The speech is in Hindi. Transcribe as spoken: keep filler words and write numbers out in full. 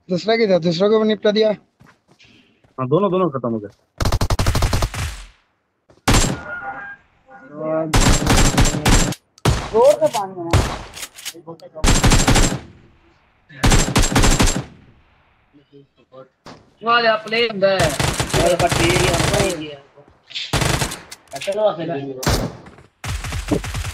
दूसरा की था, दूसरा को भी निपटा दिया। हाँ दोनों दोनों खत्म हो गए। रोड पे पानी है ना। वाले प्ले ਹੁੰਦਾ ਹੈ और पट्टी एरिया में गया अच्छा लो